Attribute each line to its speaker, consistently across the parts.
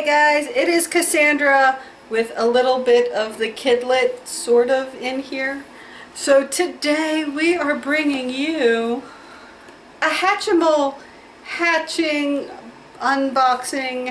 Speaker 1: guys, it is Cassandra with a little bit of the Kidlit sort of in here. So today we are bringing you a Hatchimal hatching, unboxing,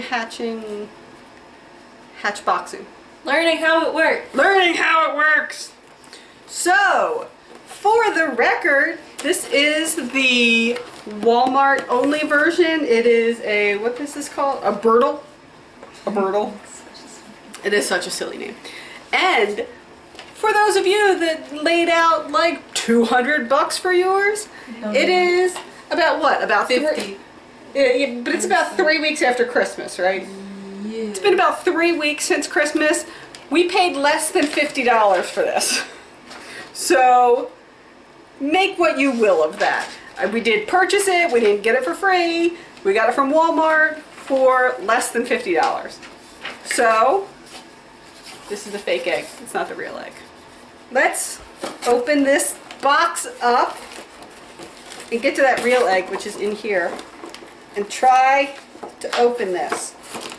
Speaker 1: hatchboxing.
Speaker 2: Learning how it works.
Speaker 1: Learning how it works. So, for the record, this is the Walmart only version. It is a, what is this called? A Birdle? A Birdle. It is such a silly name. And for those of you that laid out like $200 for yours, it is about what? About
Speaker 2: 50.
Speaker 1: Yeah, but it's about 3 weeks after Christmas, right?
Speaker 2: Yeah.
Speaker 1: It's been about 3 weeks since Christmas. We paid less than $50 for this. So, make what you will of that. We did purchase it, we didn't get it for free. We got it from Walmart for less than $50. So, this is a fake egg. It's not the real egg. Let's open this box up and get to that real egg, which is in here, and try to open this.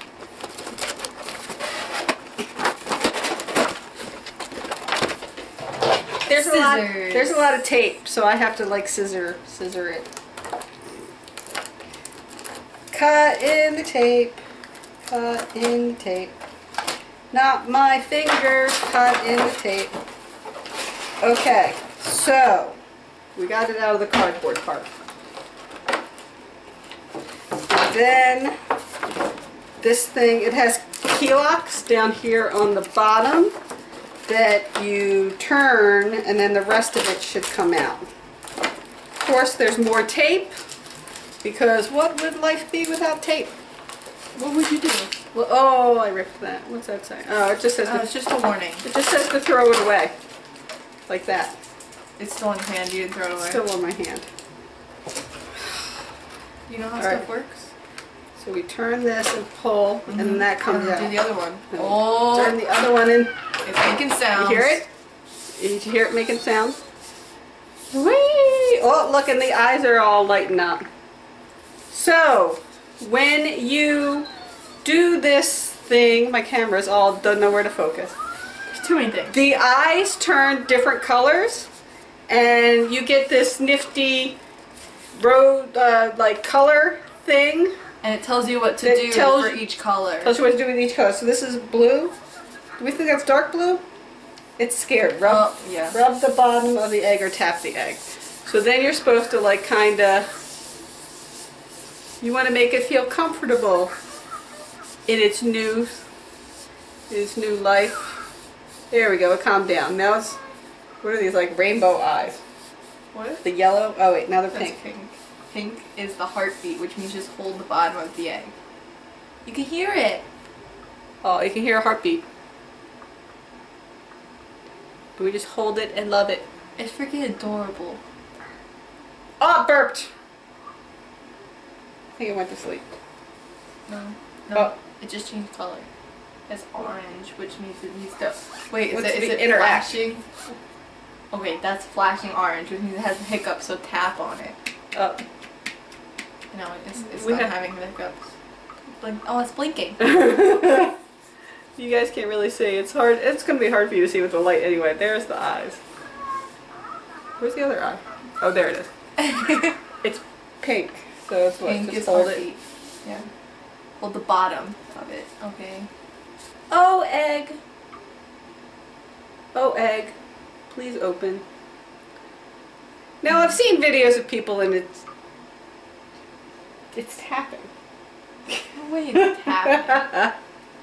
Speaker 1: There's a lot of tape, so I have to like scissor it. Cut in the tape. Cut in the tape. Not my fingers, cut in the tape. Okay, so we got it out of the cardboard part. And then this thing, it has key locks down here on the bottom that you turn, and then the rest of it should come out. Of course, there's more tape, because what would life be without tape?
Speaker 2: What would you do?
Speaker 1: Well, oh, I ripped that. What's that say? Oh, it just says
Speaker 2: it's just a warning.
Speaker 1: It just says to throw it away. Like that.
Speaker 2: It's still in your hand, you didn't throw it away.
Speaker 1: Still on my hand.
Speaker 2: You know how stuff works?
Speaker 1: So we turn this and pull, and then that comes out.
Speaker 2: Do the other one.
Speaker 1: And
Speaker 2: Oh!
Speaker 1: turn the other one in.
Speaker 2: It's making sounds.
Speaker 1: You hear it? Did you hear it making sounds? Whee! Oh, look, and the eyes are all lighting up. So, when you do this thing, my camera's all doesn't know where to focus.
Speaker 2: There's too many things.
Speaker 1: The eyes turn different colors, and you get this nifty road like color thing.
Speaker 2: And it tells you what to do for each color.
Speaker 1: Tells you what to do with each color. So this is blue. Do we think that's dark blue? It's scared. Rub the bottom of the egg or tap the egg. So then you're supposed to like kinda, you want to make it feel comfortable in its new life. There we go, it calmed down. Now it's, what are these, like rainbow eyes?
Speaker 2: What?
Speaker 1: The yellow? Oh wait, now they're pink.
Speaker 2: Pink is the heartbeat, which means just hold the bottom of the egg. You can hear it.
Speaker 1: Oh, you can hear a heartbeat. But we just hold it and love it.
Speaker 2: It's freaking adorable.
Speaker 1: Oh, it burped! I think it went to sleep.
Speaker 2: No.
Speaker 1: Oh.
Speaker 2: It just changed color. It's orange, which means it needs to... Wait, is
Speaker 1: What's
Speaker 2: it
Speaker 1: interact?
Speaker 2: flashing? Okay, that's flashing orange, which means it has a hiccup, so tap on it.
Speaker 1: Oh.
Speaker 2: No, it's not having hiccups. Oh, it's blinking.
Speaker 1: You guys can't really see. It's hard. It's going to be hard for you to see with the light anyway. There's the eyes. Where's the other eye? Oh, there it is. It's pink. So it's what?
Speaker 2: Pink
Speaker 1: Just
Speaker 2: is
Speaker 1: hold
Speaker 2: heartbeat.
Speaker 1: it.
Speaker 2: Yeah. Hold the bottom of it. Okay.
Speaker 1: Oh, egg. Oh, egg. Please open. Now, I've seen videos of people and it's tapping.
Speaker 2: Oh, wait, it's tapping.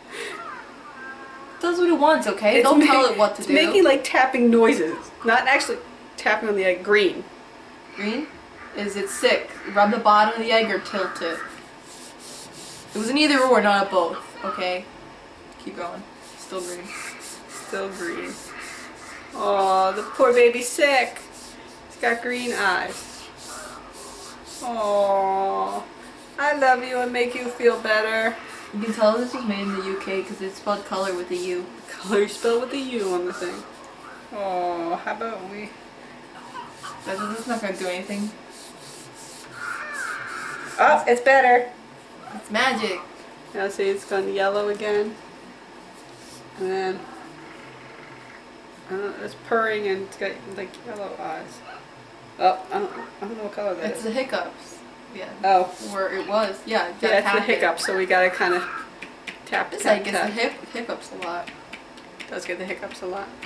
Speaker 2: Does what it wants, okay? Don't tell it what to do.
Speaker 1: It's making like tapping noises, not actually tapping on the egg. Green.
Speaker 2: Green? Is it sick? Rub the bottom of the egg or tilt it. It was an either or, not a both, okay? Keep going. Still green.
Speaker 1: Still green. Oh, the poor baby's sick. He's got green eyes. Oh, I love you and make you feel better.
Speaker 2: You can tell this was made in the UK because it's spelled color with a U.
Speaker 1: Color spelled with a U on the thing. Oh, how about we...
Speaker 2: That's not going to do anything.
Speaker 1: Oh, it's better.
Speaker 2: It's magic.
Speaker 1: Now see, it's gone yellow again. And then, I don't know, it's purring and it's got like yellow eyes. Oh, I don't know what color that
Speaker 2: It's
Speaker 1: is.
Speaker 2: the hiccups. Yeah.
Speaker 1: Oh.
Speaker 2: Where it was. Yeah.
Speaker 1: Yeah, it's the hiccups, so we gotta kind of tap,
Speaker 2: This
Speaker 1: tap,
Speaker 2: like gets
Speaker 1: tap.
Speaker 2: the hiccups a lot.
Speaker 1: Does get the hiccups a lot.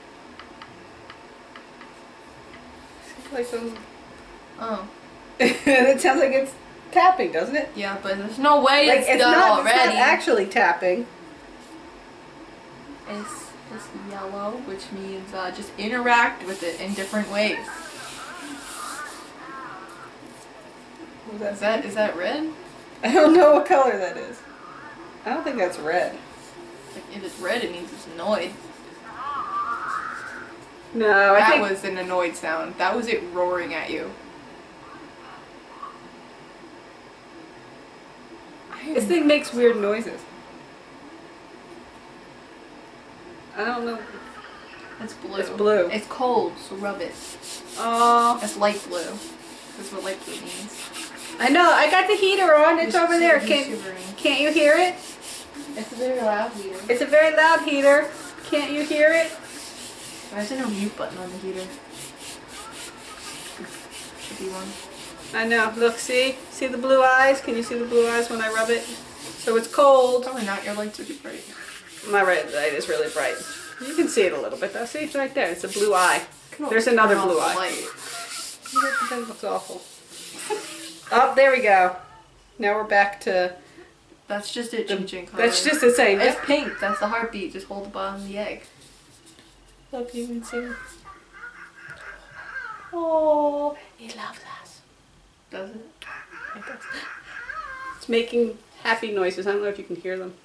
Speaker 1: Like some...
Speaker 2: Oh.
Speaker 1: It sounds like it's tapping, doesn't it?
Speaker 2: Yeah, but there's no way
Speaker 1: Like,
Speaker 2: it's done already.
Speaker 1: It's not actually tapping.
Speaker 2: It's yellow, which means just interact with it in different ways.
Speaker 1: What was that?
Speaker 2: Is that red?
Speaker 1: I don't know what color that is. I don't think that's red.
Speaker 2: Like, if it's red, it means it's annoyed.
Speaker 1: No,
Speaker 2: That was an annoyed sound. That was it roaring at you.
Speaker 1: This thing makes weird noises. I don't know.
Speaker 2: It's blue.
Speaker 1: It's blue.
Speaker 2: It's cold, so rub it.
Speaker 1: Oh,
Speaker 2: It's light blue. That's what light blue means.
Speaker 1: I know. I got the heater on. It's over there.
Speaker 2: He's shivering.
Speaker 1: Can't you hear it?
Speaker 2: It's a very loud heater.
Speaker 1: It's a very loud heater. Can't you hear it?
Speaker 2: Why is there no mute button on the heater? Should be one.
Speaker 1: I know. Look, see? See the blue eyes? Can you see the blue eyes when I rub it? So it's cold.
Speaker 2: Probably not. Your lights are too bright.
Speaker 1: My red light is really bright. You can see it a little bit though. See, it's right there. It's a blue eye.
Speaker 2: Come on,
Speaker 1: There's another
Speaker 2: turn off
Speaker 1: blue
Speaker 2: the
Speaker 1: eye.
Speaker 2: light.
Speaker 1: That looks awful. Oh, there we go. Now we're back to...
Speaker 2: That's just it changing color.
Speaker 1: That's just the same.
Speaker 2: It's pink. That's the heartbeat. Just hold the bottom of the egg.
Speaker 1: Look, you can see. Oh, it loves us.
Speaker 2: Does it?
Speaker 1: It does. It's making happy noises. I don't know if you can hear them.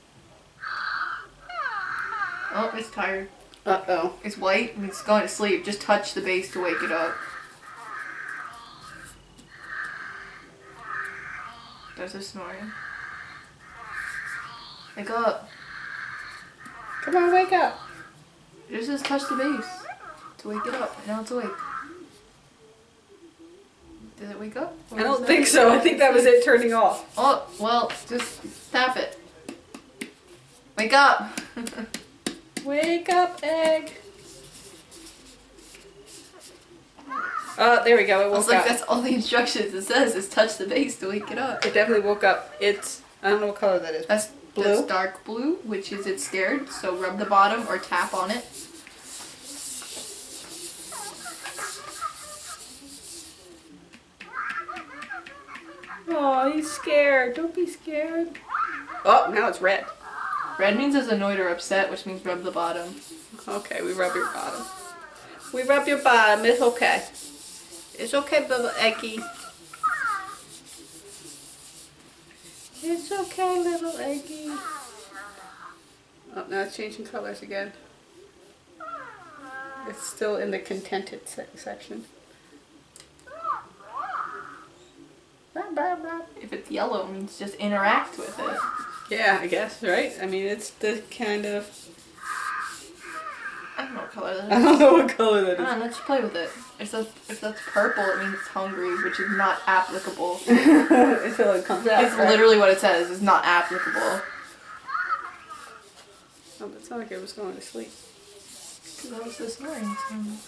Speaker 2: Oh, it's tired.
Speaker 1: Uh-oh.
Speaker 2: It's white and it's going to sleep. Just touch the base to wake it up. There's a snoring. Wake up.
Speaker 1: Come on, wake up.
Speaker 2: Just touch the base to wake it up. Now it's awake. Did it wake up? Or
Speaker 1: I
Speaker 2: is
Speaker 1: don't
Speaker 2: that-
Speaker 1: think so. I think that was it turning off.
Speaker 2: Oh, well, just tap it. Wake up!
Speaker 1: Wake up, egg. Oh, there we go. It
Speaker 2: I was
Speaker 1: woke
Speaker 2: like,
Speaker 1: up.
Speaker 2: that's all the instructions it says is touch the base to wake it up.
Speaker 1: It definitely woke up. It's... I don't know what color that is.
Speaker 2: That's
Speaker 1: Blue?
Speaker 2: That's dark blue, which is it's scared, so rub the bottom or tap on it.
Speaker 1: Oh, he's scared. Don't be scared. Oh, now it's red.
Speaker 2: Red means it's annoyed or upset, which means rub the bottom.
Speaker 1: Okay, we rub your bottom. We rub your bottom. It's okay. It's okay, little eggy. It's okay, little eggy. Oh, now it's changing colors again. It's still in the contented section.
Speaker 2: If it's yellow, it means just interact with it.
Speaker 1: Yeah, I guess, right? I mean, it's the kind of...
Speaker 2: I don't know what color that is.
Speaker 1: I don't know what color that
Speaker 2: Come
Speaker 1: is.
Speaker 2: on, let's play with it. If that's purple, it means it's hungry, which is not applicable.
Speaker 1: Until it comes out.
Speaker 2: It's
Speaker 1: right?
Speaker 2: literally what it says. It's not applicable.
Speaker 1: Oh, but it's not like it was going to sleep.
Speaker 2: Because that was the snoring sound.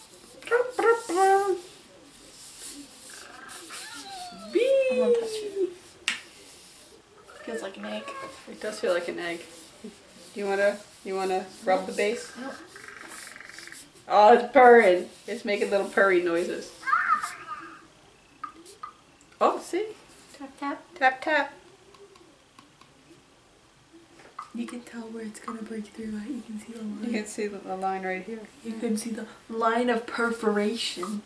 Speaker 2: I won't touch it. Feels like an egg.
Speaker 1: It does feel like an egg. You wanna rub the base?
Speaker 2: No.
Speaker 1: Oh, it's purring. It's making little purry noises. Oh, see?
Speaker 2: Tap tap.
Speaker 1: Tap tap.
Speaker 2: You can tell where it's gonna break through, right? You can see the line.
Speaker 1: You can see the line right here.
Speaker 2: You can see the line of perforation.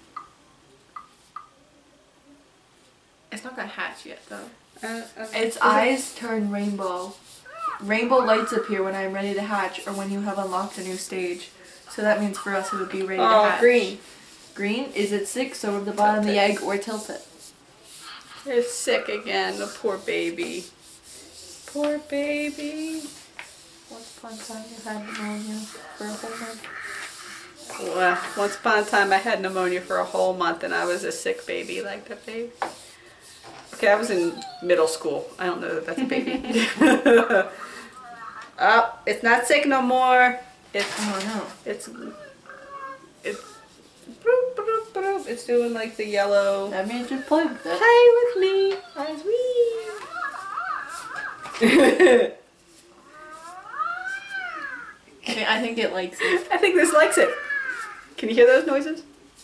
Speaker 2: It's not gonna hatch yet, though. Its eyes turn rainbow. Rainbow lights appear when I am ready to hatch or when you have unlocked a new stage. So that means for us it would be ready to hatch.
Speaker 1: Green.
Speaker 2: Green? Is it sick? So rub the bottom of the egg or tilt it.
Speaker 1: It's sick again, the poor baby. Poor baby.
Speaker 2: Once upon a time you had pneumonia for a whole month.
Speaker 1: Well, once upon a time I had pneumonia for a whole month and I was a sick baby like that baby. Okay, I was in middle school. I don't know that that's a baby. Oh, it's not sick no more. It's,
Speaker 2: Oh no.
Speaker 1: it's bloop, bloop, bloop. It's doing like the yellow.
Speaker 2: That means just play with it.
Speaker 1: Play with me, as we.
Speaker 2: I think it likes it.
Speaker 1: I think this likes it. Can you hear those noises?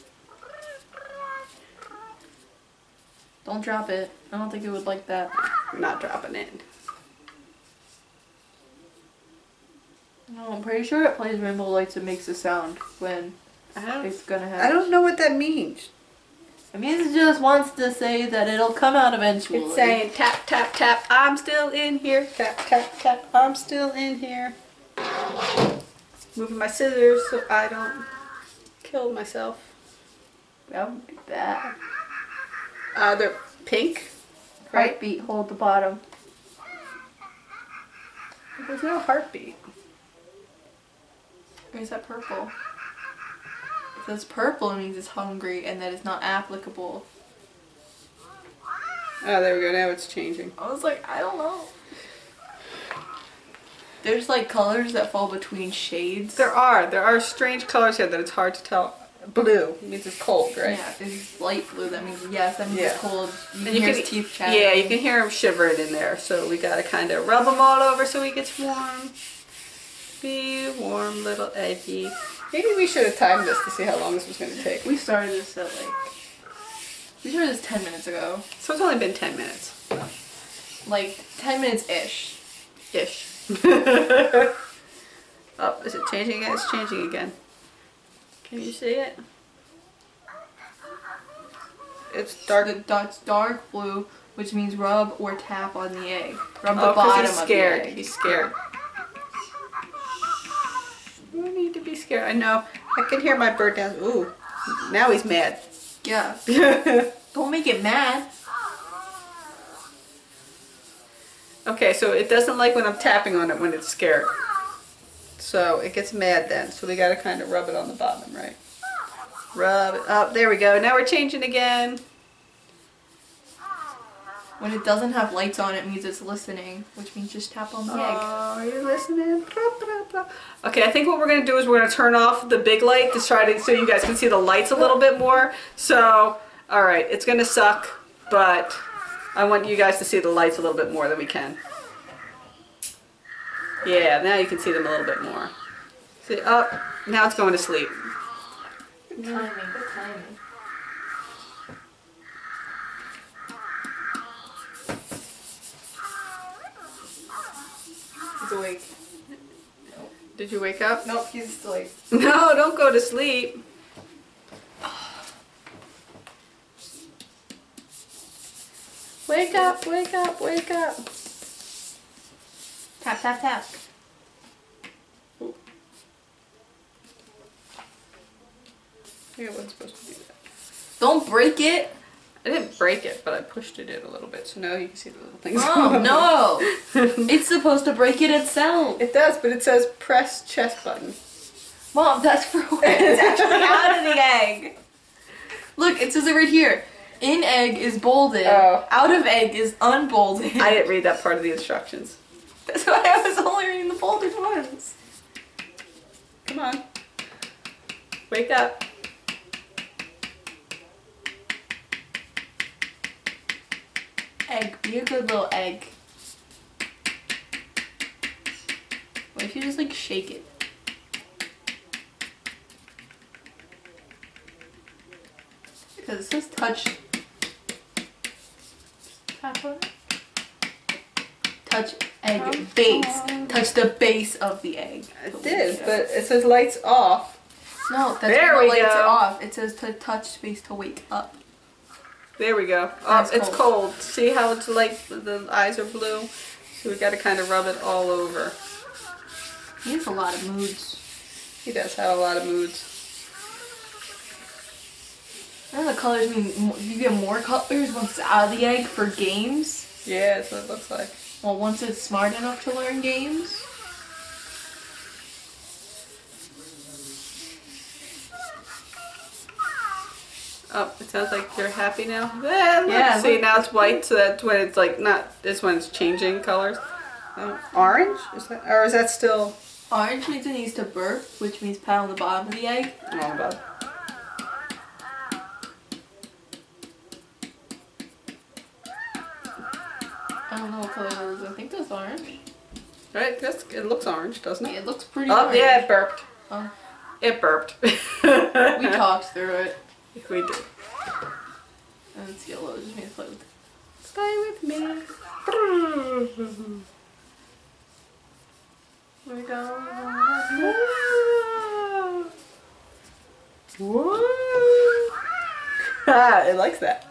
Speaker 2: Don't drop it. I don't think it would like that.
Speaker 1: I'm not dropping it.
Speaker 2: No, I'm pretty sure it plays rainbow lights and makes a sound when
Speaker 1: I
Speaker 2: it's gonna happen.
Speaker 1: don't know what that means.
Speaker 2: It means it just wants to say that it'll come out eventually.
Speaker 1: It's saying tap, tap, tap, I'm still in here. Tap, tap, tap, I'm still in here. Moving my scissors so I don't kill myself.
Speaker 2: That would be bad.
Speaker 1: They're pink, right?
Speaker 2: Heartbeat, hold the bottom.
Speaker 1: There's no heartbeat.
Speaker 2: Or is that purple? If it's purple, it means it's hungry and that it's not applicable.
Speaker 1: Oh, there we go. Now it's changing.
Speaker 2: I was like, I don't know. There's like colors that fall between shades.
Speaker 1: There are strange colors here that it's hard to tell. Blue means it's cold, right?
Speaker 2: Yeah, if it's light blue, that means yes, that means it's cold. You
Speaker 1: And
Speaker 2: can hear his teeth chattering.
Speaker 1: Yeah, you can hear him shivering in there. So we gotta kind of rub him all over so he gets warm. Be warm, little eggy. Maybe we should have timed this to see how long this was gonna take.
Speaker 2: We started this at we started this 10 minutes ago.
Speaker 1: So it's only been 10 minutes.
Speaker 2: Like 10 minutes-ish.
Speaker 1: Ish. Oh, is it changing again? It's changing again. Can you see it? It's dark.
Speaker 2: It's dark blue, which means rub or tap on the egg. Rub the
Speaker 1: Oh, 'cause
Speaker 2: bottom
Speaker 1: he's
Speaker 2: of
Speaker 1: scared.
Speaker 2: the egg.
Speaker 1: He's scared. You need to be scared. I know. I can hear my bird dance. Ooh, now he's mad.
Speaker 2: Yeah. Don't make it mad.
Speaker 1: Okay, so it doesn't like when I'm tapping on it when it's scared. So it gets mad then. So we gotta kind of rub it on the bottom, right? Rub it up. There we go. Now we're changing again.
Speaker 2: When it doesn't have lights on, it means it's listening, which means just tap on the egg.
Speaker 1: Oh, you're listening. Blah, blah, blah. Okay, I think what we're gonna do is we're gonna turn off the big light to try to so you guys can see the lights a little bit more. So, all right, it's gonna suck, but I want you guys to see the lights a little bit more than we can. Yeah, now you can see them a little bit more. See, up. Now it's going to sleep.
Speaker 2: Good timing, good timing. He's awake.
Speaker 1: Did you wake up?
Speaker 2: Nope, he's still awake.
Speaker 1: No, don't go to sleep. Wake up, wake up, wake up.
Speaker 2: Tap, tap, tap.
Speaker 1: I wasn't supposed to do that.
Speaker 2: Don't break it.
Speaker 1: I didn't break it, but I pushed it in a little bit, so now you can see the little things.
Speaker 2: Oh, no. It's supposed to break it itself.
Speaker 1: It does, but it says press chest button.
Speaker 2: Mom, that's for when it's actually out of the egg. Look, it says it right here. In egg is bolded.
Speaker 1: Oh.
Speaker 2: Out of egg is unbolded.
Speaker 1: I didn't read that part of the instructions.
Speaker 2: That's why I was only reading the bolded ones.
Speaker 1: Come on. Wake up.
Speaker 2: Egg. Be a good little egg. What if you just like shake it? Because it says touch. Tap on it. Touch egg base. Touch the base of the egg.
Speaker 1: It did, but it says lights off.
Speaker 2: No, that's
Speaker 1: There
Speaker 2: when the
Speaker 1: we
Speaker 2: lights
Speaker 1: go.
Speaker 2: are off. It says to touch space to wake up.
Speaker 1: There we go.
Speaker 2: That's
Speaker 1: It's cold. See how it's like the eyes are blue? So we got to kind of rub it all over.
Speaker 2: He has a lot of moods.
Speaker 1: He does have a lot of moods.
Speaker 2: And the colors mean you get more colors once it's out of the egg for games.
Speaker 1: Yeah, that's what it looks like.
Speaker 2: Well, once it's smart enough to learn games.
Speaker 1: Oh, it sounds like you're happy now. Look,
Speaker 2: Yeah,
Speaker 1: see,
Speaker 2: look.
Speaker 1: now it's white, so that's when it's like not. This one's changing colors. Orange? Is that, or is that still?
Speaker 2: Orange means it needs to burp, which means pat on the bottom of the egg.
Speaker 1: Oh, God.
Speaker 2: I don't know what color that is. I think that's orange.
Speaker 1: Right? It looks orange, doesn't it?
Speaker 2: It looks pretty
Speaker 1: Oh,
Speaker 2: orange.
Speaker 1: yeah, it burped.
Speaker 2: Oh.
Speaker 1: It burped.
Speaker 2: We talked through it.
Speaker 1: We did.
Speaker 2: And it's yellow. It just means play with it.
Speaker 1: Stay with me.
Speaker 2: We're going
Speaker 1: Whoa. Ah, it likes that.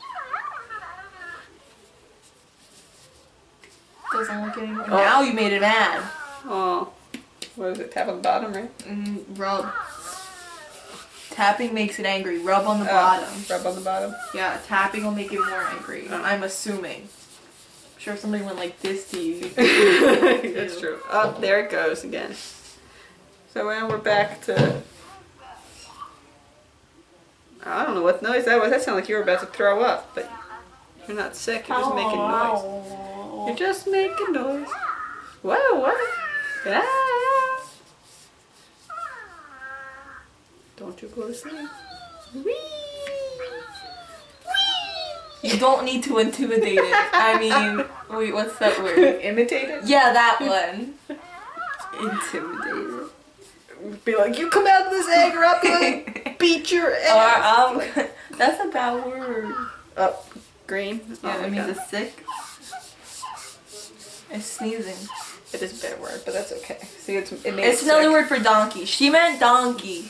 Speaker 2: Doesn't like it anymore. Now you made it mad.
Speaker 1: Oh. What is it? Tap on the bottom, right?
Speaker 2: Rub. Tapping makes it angry. Rub on the bottom.
Speaker 1: Rub on the bottom.
Speaker 2: Yeah, tapping will make it more angry. I'm assuming. I'm sure if somebody went like this to you, you'd
Speaker 1: That's true. Oh, there it goes again. So now we're back to... I don't know what noise that was. That sounded like you were about to throw up, but you're not sick. You're just making noise. You're just making noise. Whoa, what? Ah. Don't you go to sleep. Whee!
Speaker 2: You don't need to intimidate it. I mean, wait, what's that word?
Speaker 1: Imitate it?
Speaker 2: Yeah, that one.
Speaker 1: Intimidate it. Be like, you come out of this egg or I'll be like, beat your ass.
Speaker 2: That's a bad word.
Speaker 1: Oh, green?
Speaker 2: Yeah,
Speaker 1: Oh,
Speaker 2: it means
Speaker 1: God.
Speaker 2: it's sick. It's sneezing.
Speaker 1: It is a bad word, but that's okay. See, it made
Speaker 2: It's
Speaker 1: it
Speaker 2: another
Speaker 1: sick.
Speaker 2: word for donkey. She meant donkey.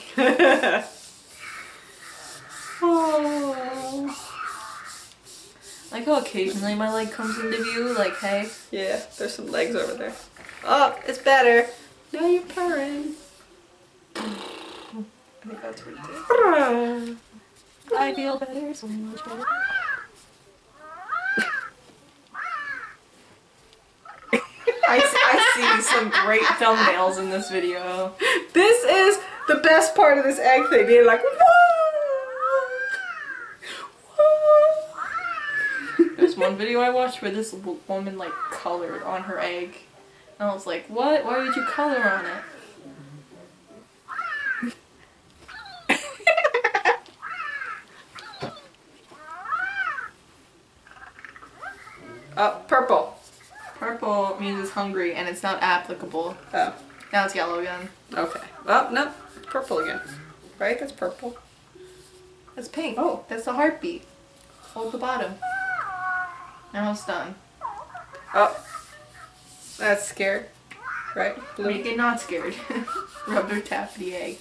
Speaker 1: Oh.
Speaker 2: Like how occasionally my leg comes into view, like, hey.
Speaker 1: Yeah, there's some legs over there. Oh, it's better. Now you're purring.
Speaker 2: I think that's what it is. I feel better, so much better. I see some great thumbnails in this video.
Speaker 1: This is the best part of this egg thing. Being like, whoa.
Speaker 2: There's one video I watched where this woman like colored on her egg. And I was like, what? Why would you color on it?
Speaker 1: Oh, purple.
Speaker 2: Purple means it's hungry and it's not applicable.
Speaker 1: Oh,
Speaker 2: Now it's yellow again.
Speaker 1: okay. Well, no, it's purple again. Right? That's purple.
Speaker 2: That's pink.
Speaker 1: Oh.
Speaker 2: That's the heartbeat. Hold the bottom. Now it's done.
Speaker 1: Oh, that's scared. Right? Blue.
Speaker 2: Make it not scared. Rub or tap the egg.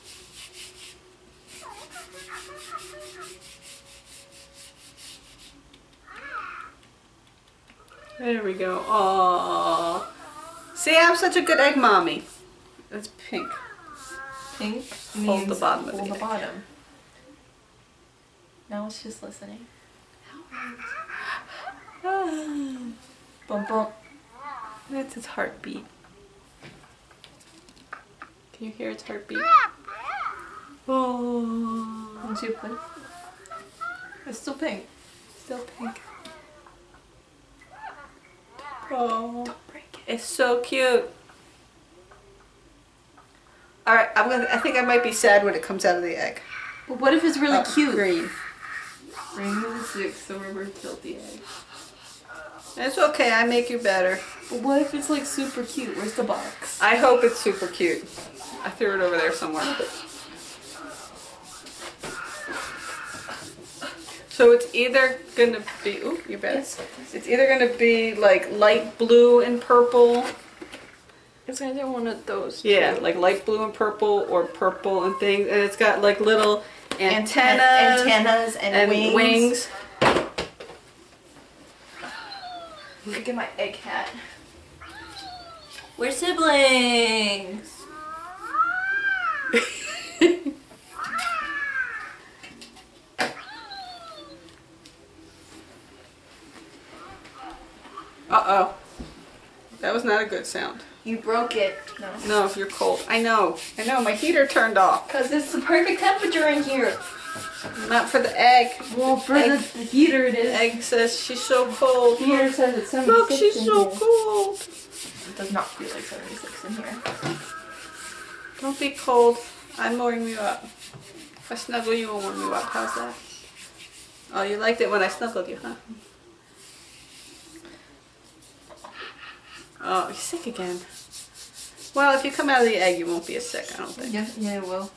Speaker 1: There we go. Aww. See, I'm such a good egg mommy. That's pink.
Speaker 2: Pink means
Speaker 1: Hold the bottom of
Speaker 2: hold
Speaker 1: the
Speaker 2: the
Speaker 1: egg.
Speaker 2: bottom. Now it's just listening. Bump bump.
Speaker 1: That's its heartbeat. Can you hear its heartbeat? Oh.
Speaker 2: Once you play. It's still pink.
Speaker 1: Still pink. Oh.
Speaker 2: Don't break it.
Speaker 1: It's so cute. Alright, I think I might be sad when it comes out of the egg.
Speaker 2: But what if it's really
Speaker 1: Oh,
Speaker 2: cute?
Speaker 1: Green.
Speaker 2: Ring of the six, the river killed the egg.
Speaker 1: It's okay, I make you better.
Speaker 2: But what if it's like super cute? Where's the box?
Speaker 1: I hope it's super cute. I threw it over there somewhere. So it's either gonna be, ooh, you bet.
Speaker 2: Yes.
Speaker 1: It's either gonna be like light blue and purple.
Speaker 2: It's either one of those.
Speaker 1: Yeah, like light blue and purple and things. And it's got like little antennas.
Speaker 2: Antennas and wings. Look at my egg hat. We're siblings.
Speaker 1: Uh-oh. That was not a good sound.
Speaker 2: You broke it. No.
Speaker 1: No, you're cold. I know, my heater turned off.
Speaker 2: Because it's the perfect temperature in here.
Speaker 1: Not for the egg.
Speaker 2: Well, for the heater it is.
Speaker 1: Egg says she's so cold.
Speaker 2: The heater says it's 76
Speaker 1: Look, she's
Speaker 2: in
Speaker 1: so
Speaker 2: here.
Speaker 1: cold.
Speaker 2: It does not feel like 76 in here.
Speaker 1: Don't be cold. I'm warming you up. If I snuggle you, I'll warm you up. How's that? Oh, you liked it when I snuggled you, huh? Oh, you're sick again. Well, if you come out of the egg, you won't be as sick, I don't think.
Speaker 2: Yeah, it will.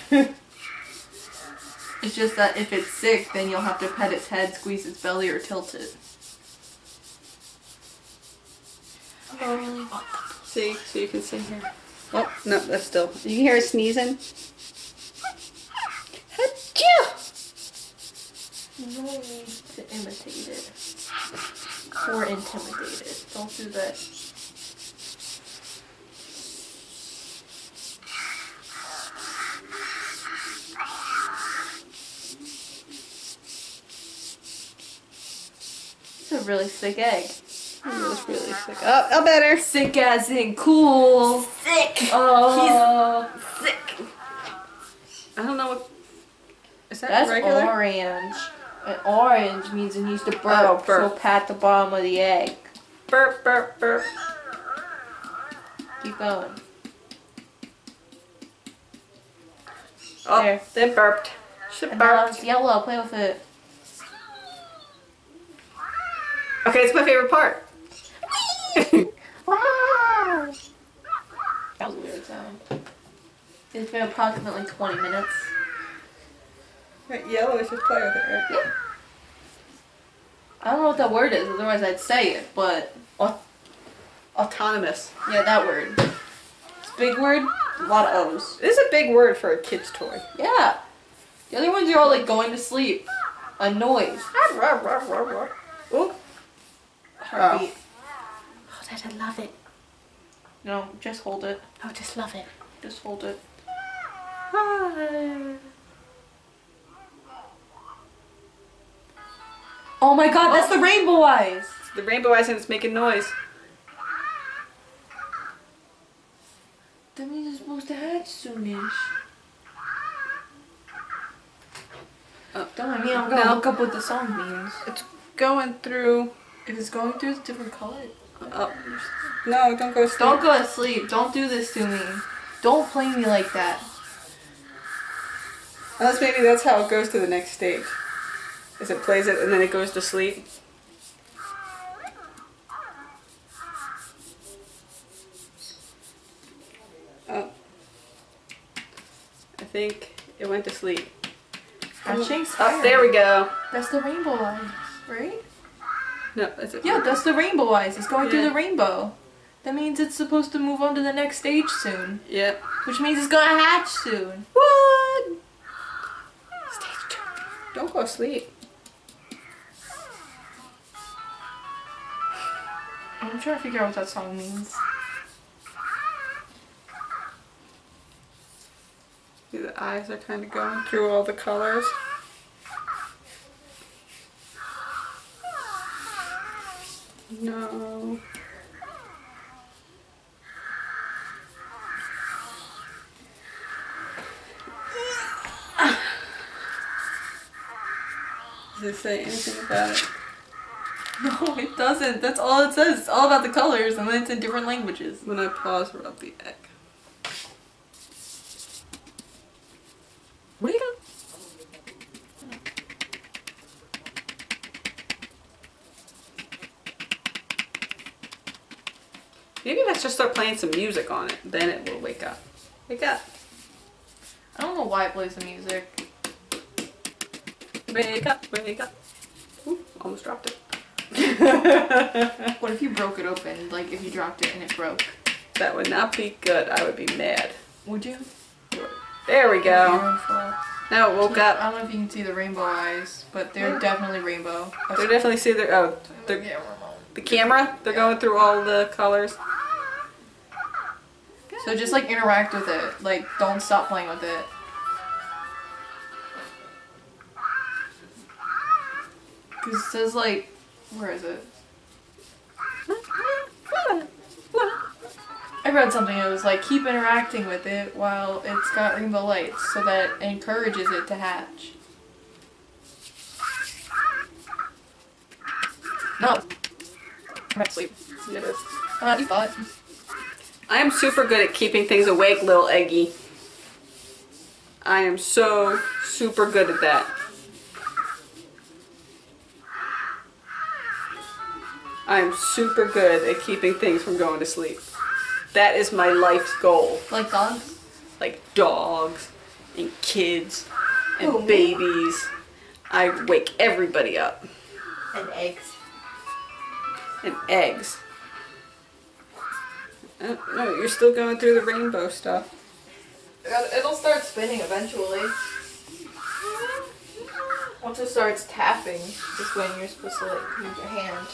Speaker 2: It's just that if it's sick, then you'll have to pet its head, squeeze its belly, or tilt it.
Speaker 1: See, so you can see here. Oh, no, that's still. You can hear it sneezing. Achoo!
Speaker 2: No need to imitate it. Or intimidate it. Don't do that. It's a really sick egg.
Speaker 1: It was really sick. Oh, better.
Speaker 2: Sick as in cool.
Speaker 1: Sick.
Speaker 2: Oh.
Speaker 1: He's sick. I don't know what. Is that
Speaker 2: That's
Speaker 1: regular?
Speaker 2: orange. And orange means it needs to burp,
Speaker 1: Oh, burp.
Speaker 2: so pat the bottom of the egg.
Speaker 1: Burp, burp, burp.
Speaker 2: Keep going.
Speaker 1: Oh,
Speaker 2: There.
Speaker 1: they burped. She
Speaker 2: And now
Speaker 1: burped.
Speaker 2: it's yellow. Play with it.
Speaker 1: Okay, it's my favorite part.
Speaker 2: That was a weird sound. It's been approximately 20 minutes.
Speaker 1: Right, yellow is just play with it, right?
Speaker 2: Yeah. I don't know what that word is, otherwise I'd say it, but
Speaker 1: Autonomous.
Speaker 2: yeah, that word. It's a big word, a lot of O's.
Speaker 1: This is a big word for a kid's toy.
Speaker 2: Yeah. The other ones are all like going to sleep. A noise.
Speaker 1: Ooh.
Speaker 2: Heartbeat.
Speaker 1: Oh, Dad, I love it.
Speaker 2: No, just hold it.
Speaker 1: Oh, just love it.
Speaker 2: Just hold it. Oh my god, that's the rainbow eyes!
Speaker 1: The rainbow eyes and it's making noise.
Speaker 2: That means it's supposed to hatch soonish. Don't I mean I'm gonna
Speaker 1: No.
Speaker 2: look up what the song means.
Speaker 1: It's going through.
Speaker 2: If it's going through a different color.
Speaker 1: No, don't go to sleep.
Speaker 2: Don't go to sleep. Don't do this to me. Don't play me like that.
Speaker 1: Unless maybe that's how it goes to the next stage. Is it plays it and then it goes to sleep. Oh. I think it went to sleep.
Speaker 2: Hatching
Speaker 1: Oh, there we go.
Speaker 2: That's the rainbow eyes, right?
Speaker 1: No, that's it.
Speaker 2: Yeah, that's the rainbow eyes. It's going through
Speaker 1: Yeah.
Speaker 2: the rainbow. That means it's supposed to move on to the next stage soon.
Speaker 1: Yep.
Speaker 2: Which means it's gonna hatch soon.
Speaker 1: What? Stage 2. Don't go to sleep.
Speaker 2: I'm trying to figure out what that song means.
Speaker 1: See, the eyes are kind of going through all the colors. No. Does it say anything about it?
Speaker 2: No, it doesn't. That's all it says. It's all about the colors and then it's in different languages.
Speaker 1: When I pause, rub the egg. Wake up. Maybe let's just start playing some music on it. Then it will wake up. Wake up.
Speaker 2: I don't know why it plays the music.
Speaker 1: Wake up. Wake up. Ooh, almost dropped it.
Speaker 2: What if you broke it open? Like if you dropped it and it broke?
Speaker 1: That would not be good. I would be mad.
Speaker 2: Would you?
Speaker 1: There we
Speaker 2: Your
Speaker 1: go.
Speaker 2: own fault.
Speaker 1: Now it woke
Speaker 2: I
Speaker 1: up.
Speaker 2: don't know if you can see the rainbow eyes, but they're definitely rainbow.
Speaker 1: They definitely see their, oh, the camera. They're going through all the colors.
Speaker 2: So just like interact with it. Like don't stop playing with it. Cause it says like, where is it? I read something that was like keep interacting with it while it's got rainbow lights so that it encourages it to hatch. No. I'm back to sleep.
Speaker 1: It is.
Speaker 2: You thought.
Speaker 1: I am super good at keeping things awake, little Eggy. I am so super good at that. I am super good at keeping things from going to sleep. That is my life's goal.
Speaker 2: Like dogs?
Speaker 1: Like dogs and kids and
Speaker 2: Oh,
Speaker 1: babies. I wake everybody up.
Speaker 2: And eggs.
Speaker 1: And eggs. Oh, no, you're still going through the rainbow stuff.
Speaker 2: It'll start spinning eventually. Once it starts tapping, is when you're supposed to like move your hand.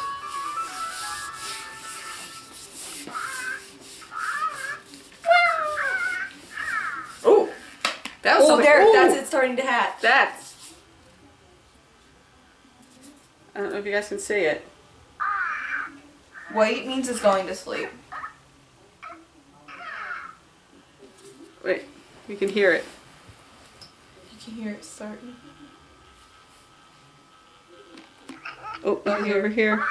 Speaker 1: Oh, that was something.
Speaker 2: there!
Speaker 1: Ooh,
Speaker 2: That's it starting to hatch.
Speaker 1: That's. I don't know if you guys can see it.
Speaker 2: White means it's going to sleep.
Speaker 1: Wait, you can hear it.
Speaker 2: You can hear it starting.
Speaker 1: Oh, over here.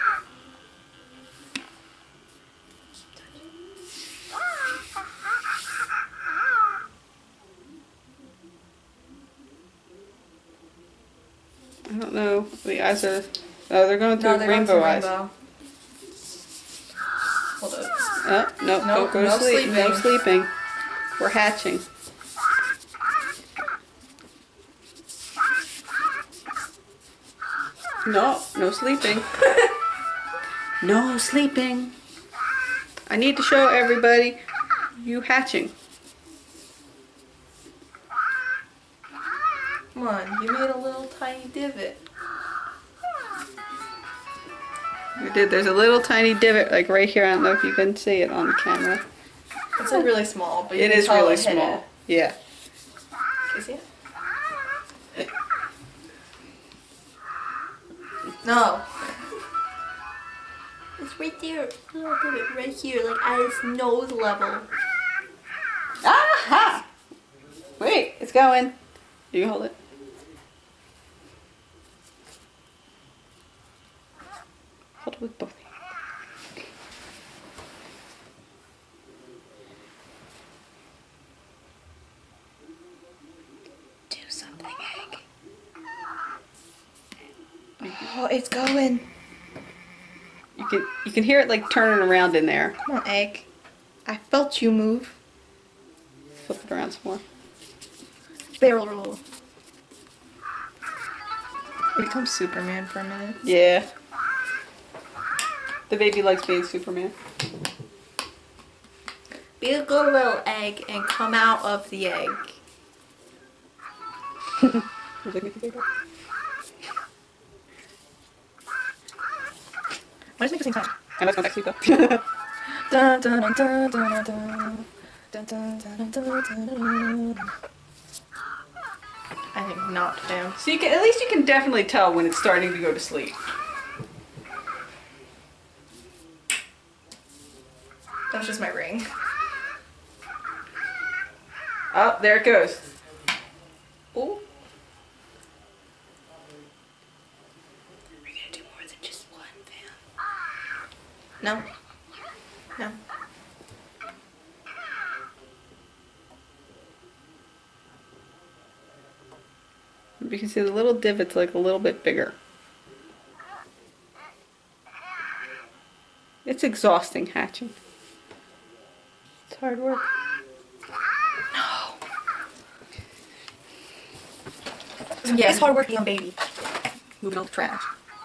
Speaker 1: I don't know. The eyes are. Oh, they're going through rainbow eyes.
Speaker 2: Hold up.
Speaker 1: Oh, no,
Speaker 2: Nope,
Speaker 1: don't go
Speaker 2: no
Speaker 1: to sleep. No
Speaker 2: sleeping.
Speaker 1: sleeping. We're hatching. No, no sleeping. No sleeping. I need to show everybody you hatching.
Speaker 2: Come on, you made a little tiny divot.
Speaker 1: You did. There's a little tiny divot like right here. I don't know if you can see it on the camera.
Speaker 2: It's like really small, but you
Speaker 1: It
Speaker 2: can
Speaker 1: is
Speaker 2: tell
Speaker 1: really
Speaker 2: it hit
Speaker 1: small.
Speaker 2: it.
Speaker 1: Yeah.
Speaker 2: Can you see it? No. It's right there. A little divot right here, like at its nose level.
Speaker 1: Aha! Wait, it's going. You can hold it. Hold it with both hands. Do something, Egg.
Speaker 2: Oh, it's going.
Speaker 1: You can hear it like turning around in there.
Speaker 2: Come on, Egg. I felt you move.
Speaker 1: Flip it around some more.
Speaker 2: Barrel roll. It becomes Superman for a minute.
Speaker 1: Yeah. The baby likes being Superman.
Speaker 2: Be a good little egg and come out of the egg.
Speaker 1: Would you like me to do that?
Speaker 2: Why does it make the same time?
Speaker 1: I know it's going back to sleep though.
Speaker 2: Dun, dun, dun, dun, dun, dun. Dun, dun, dun, dun, dun, dun. I think not, fam.
Speaker 1: So at least you can definitely tell when it's starting to go to sleep.
Speaker 2: That's just my ring.
Speaker 1: Oh, there it goes.
Speaker 2: Ooh.
Speaker 1: We're gonna do more than just one, fam.
Speaker 2: No. No.
Speaker 1: You can see the little divot's like a little bit bigger. It's exhausting hatching. It's hard work.
Speaker 2: No. Yeah, it's hard work being a baby.
Speaker 1: Moving all the trash.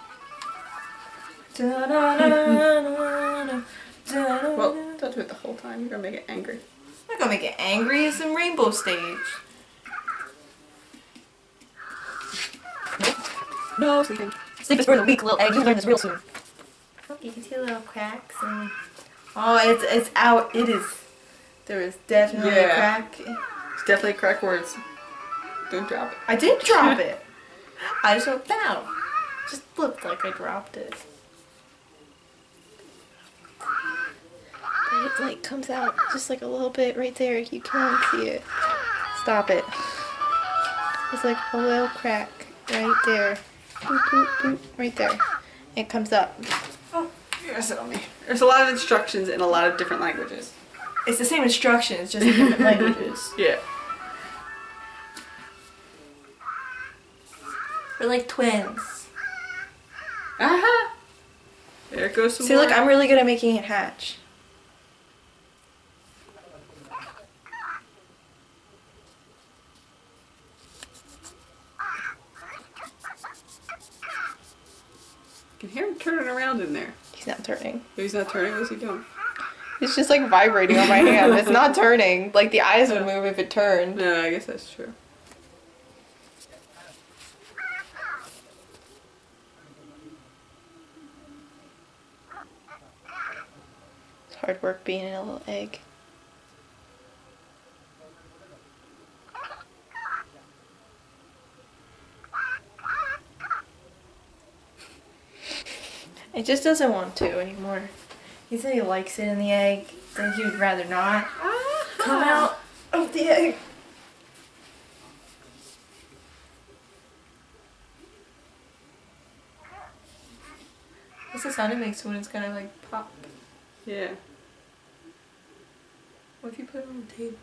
Speaker 2: Well,
Speaker 1: Well, don't do it the whole time. You're gonna make it angry.
Speaker 2: I'm not gonna make it angry. It's in rainbow stage.
Speaker 1: No sleeping.
Speaker 2: Sleep is for the weak, little egg. You learn this real soon. Oh, you can see little cracks and... Oh, it's out. It is. There is definitely a crack.
Speaker 1: It's definitely crack words. Don't drop it.
Speaker 2: I did drop it. I just went down. Just looked like I dropped it.
Speaker 3: It like comes out just like a little bit right there. You can see it. Stop it. It's like a little crack right there. Boop, boop, boop, right there. it comes up.
Speaker 1: Oh, yes, on me. There's a lot of instructions in a lot of different languages.
Speaker 2: It's the same instructions, just in different languages.
Speaker 1: Yeah.
Speaker 2: We're like twins.
Speaker 1: Aha! There goes some
Speaker 2: See,
Speaker 1: more.
Speaker 2: look, I'm really good at making it hatch.
Speaker 1: You can hear him turning around in there.
Speaker 3: He's not turning.
Speaker 1: He's not turning. What's he doing?
Speaker 3: It's just like vibrating on my hand. It's not turning. Like the eyes would move if it turned.
Speaker 1: No, I guess that's true.
Speaker 3: It's hard work being a little egg. It just doesn't want to anymore. He said he likes it in the egg, then he would rather not come out of the egg.
Speaker 2: What's the sound it makes when it's gonna like pop?
Speaker 1: Yeah.
Speaker 2: What if you put it on the table?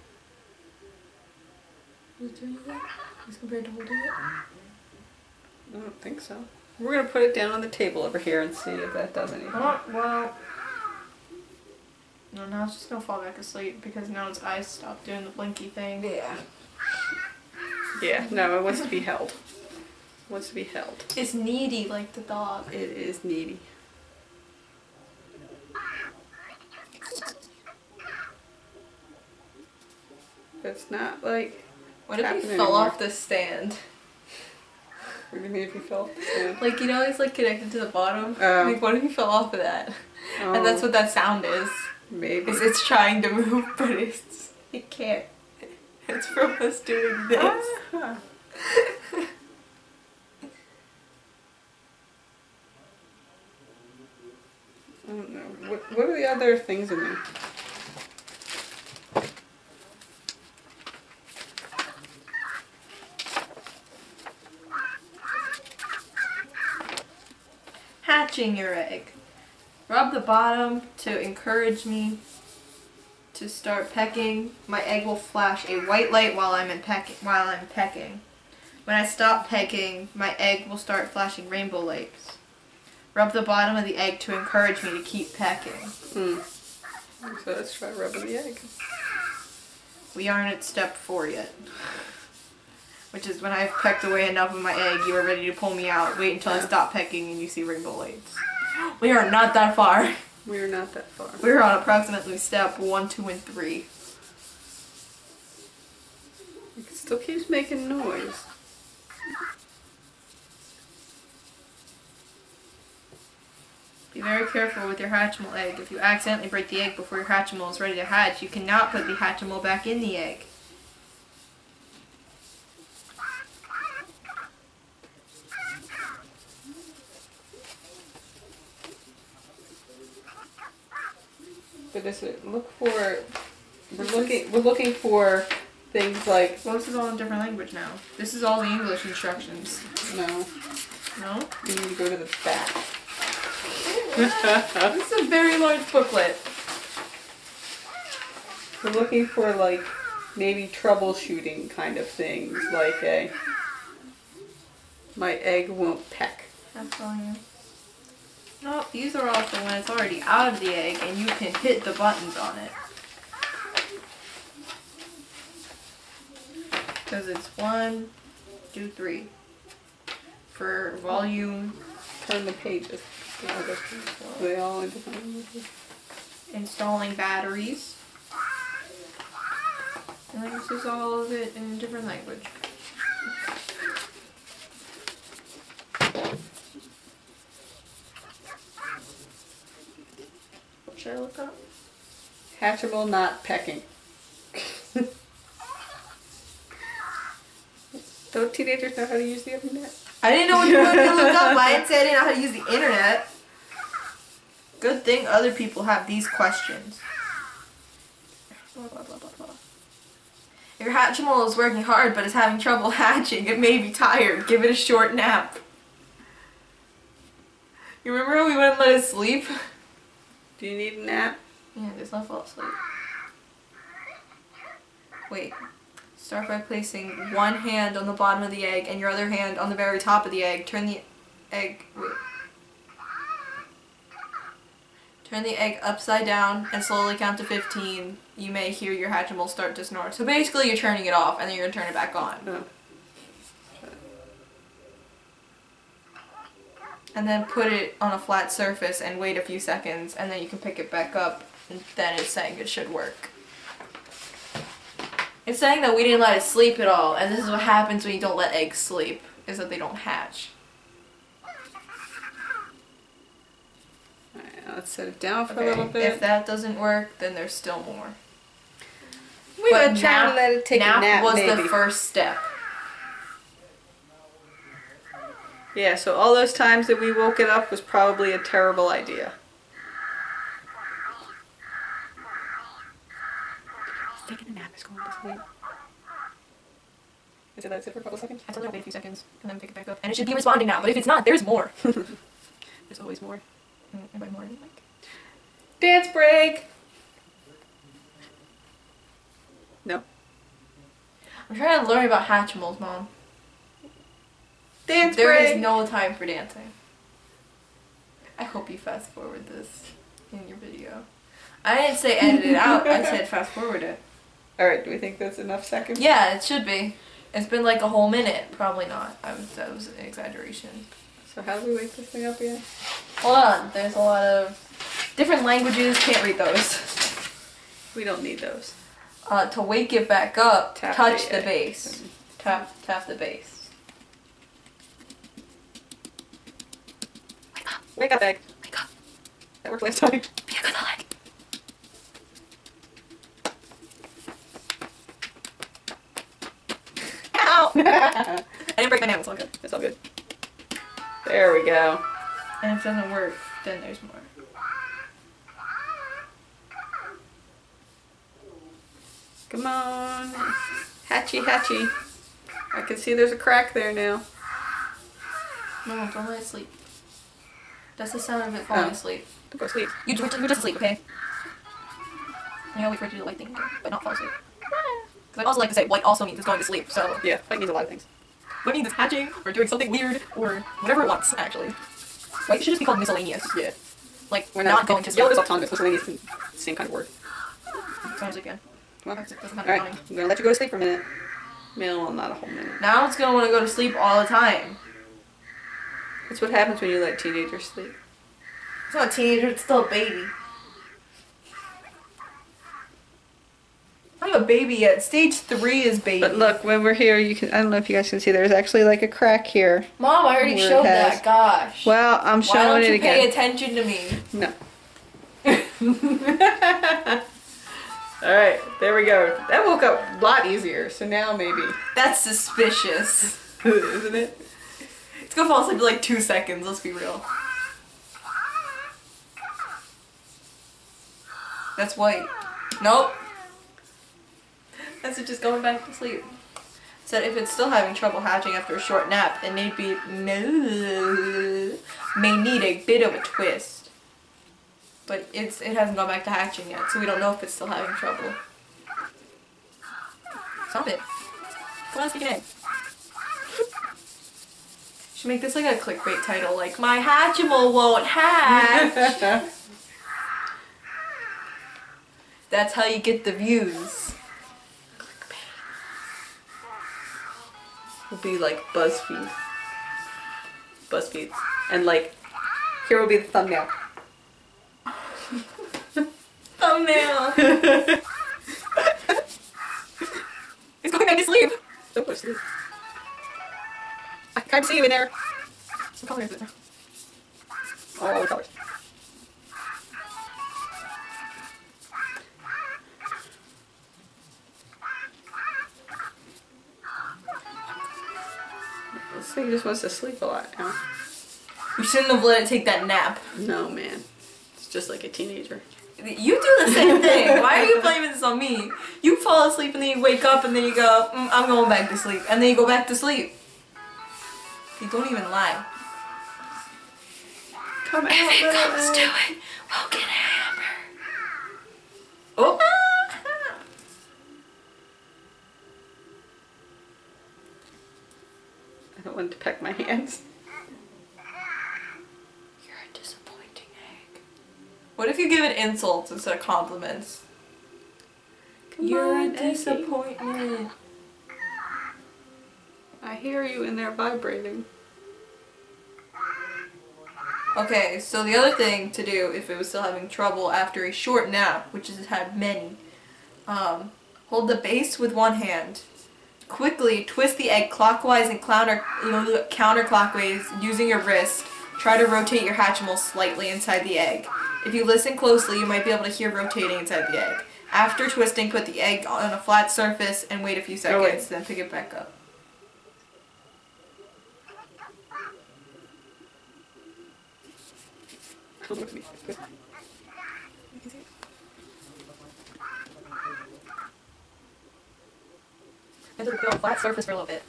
Speaker 2: Does it do anything as compared to holding it?
Speaker 1: I don't think so. We're gonna put it down on the table over here and see if that does anything.
Speaker 2: Oh, well. No, now it's just gonna fall back asleep because now its eyes stop doing the blinky thing.
Speaker 1: Yeah. Yeah, no, it wants to be held. It wants to be held.
Speaker 2: It's needy like the dog.
Speaker 1: It is needy. It's not like...
Speaker 2: What if he
Speaker 1: happening
Speaker 2: fell
Speaker 1: anymore.
Speaker 2: off the stand?
Speaker 1: What do you mean if you fell off the stand?
Speaker 2: Like, you know, it's like connected to the bottom.
Speaker 1: Oh.
Speaker 2: Like, what if he fell off of that?
Speaker 1: Oh,
Speaker 2: And that's what that sound is.
Speaker 1: maybe.
Speaker 2: It's trying to move, but it can't. It's from us doing this.
Speaker 1: Ah. I don't know. What are the other things in there?
Speaker 2: Hatching your egg. Rub the bottom to encourage me to start pecking. My egg will flash a white light while I'm pecking. When I stop pecking, my egg will start flashing rainbow lights. Rub the bottom of the egg to encourage me to keep pecking.
Speaker 1: So let's try rubbing the egg.
Speaker 2: We aren't at step 4 yet. Which is when I've pecked away enough of my egg, you are ready to pull me out. Wait until I stop pecking and you see rainbow lights. We are not that far.
Speaker 1: We're not that far.
Speaker 2: We're on approximately step 1, 2, and 3.
Speaker 1: It still keeps making noise.
Speaker 2: Be very careful with your Hatchimal egg. If you accidentally break the egg before your Hatchimal is ready to hatch, you cannot put the Hatchimal back in the egg.
Speaker 1: But does it look for? We're looking for things like
Speaker 2: Well, this is all in different language now. This is all the English instructions.
Speaker 1: no.
Speaker 2: No?
Speaker 1: You need to go to the back.
Speaker 2: This is a very large booklet.
Speaker 1: We're looking for like maybe troubleshooting kind of things, like a my egg won't peck.
Speaker 2: That's all you. No, these are also when it's already out of the egg and you can hit the buttons on it. Because it's 1, 2, 3. For volume,
Speaker 1: Turn the pages. They all in different languages.
Speaker 2: installing batteries. And this is all of it in a different language. What should I look up?
Speaker 1: Hatchimal not pecking. Don't teenagers know how to use the internet?
Speaker 2: I didn't know what you wanted to look up. I didn't say I didn't know how to use the internet. Good thing other people have these questions. Blah, blah, blah, blah, blah. If your Hatchimal is working hard but is having trouble hatching, it may be tired. Give it a short nap. You remember when we wouldn't let it sleep?
Speaker 1: Do you need a nap?
Speaker 2: Yeah, just not fall asleep. Wait. Start by placing one hand on the bottom of the egg and your other hand on the very top of the egg. Turn the egg... Wait. Turn the egg upside down and slowly count to 15. You may hear your Hatchimal start to snore. So basically you're turning it off and then you're going to turn it back on.
Speaker 1: No.
Speaker 2: And then put it on a flat surface and wait a few seconds and then you can pick it back up and then it's saying it should work. It's saying that we didn't let it sleep at all and this is what happens when you don't let eggs sleep, is that they don't hatch.
Speaker 1: Alright, let's set it down for
Speaker 2: Okay,
Speaker 1: a little bit.
Speaker 2: if that doesn't work, then there's still more.
Speaker 1: We gotta try to let it take a nap,
Speaker 2: was
Speaker 1: maybe.
Speaker 2: the first step.
Speaker 1: Yeah, so all those times that we woke it up was probably a terrible idea. It's taking a nap, it's going to sleep. Is it let it sit for a couple seconds?
Speaker 2: I have to wait a few seconds and then pick it back up. And it should be responding now, but if it's not, there's more.
Speaker 1: There's always more.
Speaker 2: And by more, like...
Speaker 1: Dance break! No.
Speaker 2: I'm trying to learn about Hatchimals, Mom.
Speaker 1: Dance
Speaker 2: There
Speaker 1: break!
Speaker 2: is no time for dancing. I hope you fast forward this in your video. I didn't say edit it out, I said fast forward it.
Speaker 1: Alright, do we think that's enough seconds?
Speaker 2: Yeah, it should be. It's been like a whole minute. Probably not. That was an exaggeration.
Speaker 1: So how do we wake this thing up again?
Speaker 2: Hold on, there's a lot of different languages, can't read those.
Speaker 1: We don't need those.
Speaker 2: To wake it back up,
Speaker 1: Tap
Speaker 2: touch
Speaker 1: the
Speaker 2: the base. Tap the base.
Speaker 1: Wake up, egg.
Speaker 2: Wake up.
Speaker 1: That worked last time.
Speaker 2: Be a good leg. Ow! I didn't break my nail, it's all good.
Speaker 1: It's all good. There we go.
Speaker 2: And if it doesn't work, then there's more.
Speaker 1: Come on. Hatchy, hatchy. I can see there's a crack there now.
Speaker 2: No, don't let it sleep. That's the sound of it falling asleep.
Speaker 1: Don't go to sleep.
Speaker 2: You're just asleep, okay? I gotta wait for it to do the light thing again, but not fall asleep. Because I also like to say white also means it's going to sleep, so...
Speaker 1: Yeah, white means a lot of things.
Speaker 2: White means it's hatching, or doing something weird, or whatever it wants, actually. White should just be called miscellaneous.
Speaker 1: Yeah.
Speaker 2: Like,
Speaker 1: We're
Speaker 2: not going to sleep.
Speaker 1: Yellow is autonomous, miscellaneous is the same kind of word.
Speaker 2: Going to sleep again.
Speaker 1: Come on.
Speaker 2: It doesn't have
Speaker 1: Alright,
Speaker 2: funny.
Speaker 1: I'm gonna let you go to sleep for a minute. Well, not a whole minute.
Speaker 2: Now it's gonna want to go to sleep all the time.
Speaker 1: That's what happens when you let teenagers sleep.
Speaker 2: It's not a teenager, it's still a baby. Not even a baby yet. Stage 3 is baby.
Speaker 1: But look, when we're here, you can, I don't know if you guys can see, there's actually like a crack here.
Speaker 2: Mom, I already
Speaker 1: Where it
Speaker 2: showed
Speaker 1: has-
Speaker 2: that. Gosh.
Speaker 1: Well, I'm
Speaker 2: Why
Speaker 1: showing
Speaker 2: don't
Speaker 1: it
Speaker 2: you
Speaker 1: again.
Speaker 2: pay attention to me?
Speaker 1: No. Alright, there we go. That woke up a lot easier, so now maybe.
Speaker 2: That's suspicious.
Speaker 1: Isn't it?
Speaker 2: It's gonna fall asleep in like 2 seconds, let's be real. That's white. Nope. That's it, just going back to sleep. Said if it's still having trouble hatching after a short nap, it may need a bit of a twist. But it hasn't gone back to hatching yet, so we don't know if it's still having trouble. Stop it. Come on, speak an egg. Should make this like a clickbait title, like, my Hatchimal won't hatch. That's how you get the views.
Speaker 1: Will be like BuzzFeed. BuzzFeed. And like, here will be the thumbnail.
Speaker 2: Thumbnail. He's going back to sleep.
Speaker 1: Don't go to sleep. I can't see you in there.
Speaker 2: What color is it?
Speaker 1: All the colors. This thing just wants to sleep a lot now.
Speaker 2: You shouldn't have let it take that nap.
Speaker 1: No, man. It's just like a teenager.
Speaker 2: You do the same thing. Why are you blaming this on me? You fall asleep and then you wake up and then you go, I'm going back to sleep. And then you go back to sleep. You don't even lie.
Speaker 1: Come out,
Speaker 2: if it
Speaker 1: little
Speaker 2: comes
Speaker 1: egg.
Speaker 2: to it, we'll get a hammer.
Speaker 1: Oh. I don't want to peck my hands.
Speaker 2: You're a disappointing egg. What if you give it insults instead of compliments? You're a disappointment.
Speaker 1: I hear you in there vibrating.
Speaker 2: Okay, so the other thing to do if it was still having trouble after a short nap, which has had many, hold the base with one hand. Quickly twist the egg clockwise and counterclockwise using your wrist. Try to rotate your Hatchimal slightly inside the egg. If you listen closely, you might be able to hear rotating inside the egg. After twisting, put the egg on a flat surface and wait a few seconds, then pick it back up.
Speaker 3: And just go flat surface for a little bit.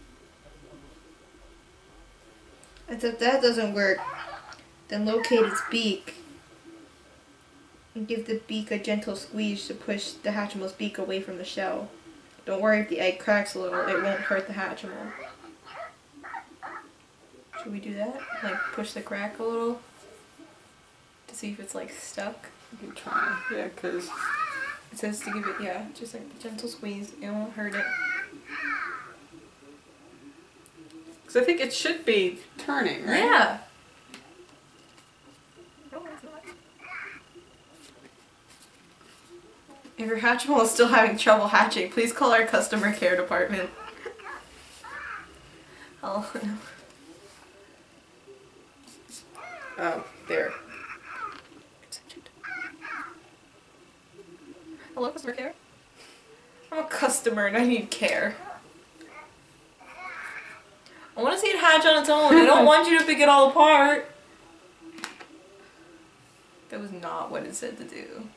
Speaker 2: And if that doesn't work, then locate its beak and give the beak a gentle squeeze to push the Hatchimal's beak away from the shell. Don't worry if the egg cracks a little, it won't hurt the Hatchimal. Should we do that? Like push the crack a little? To see if it's like stuck?
Speaker 1: You can try. Yeah, because
Speaker 2: It says to give it, yeah, just like a gentle squeeze, it won't hurt it.
Speaker 1: I think it should be turning, right?
Speaker 2: Yeah! If your Hatchimal is still having trouble hatching, please call our customer care department. Oh, no.
Speaker 1: Oh, there.
Speaker 2: Hello, customer care? I'm a customer and I need care. I want to see it hatch on its own. I don't want you to pick it all apart. That was not what it said to do.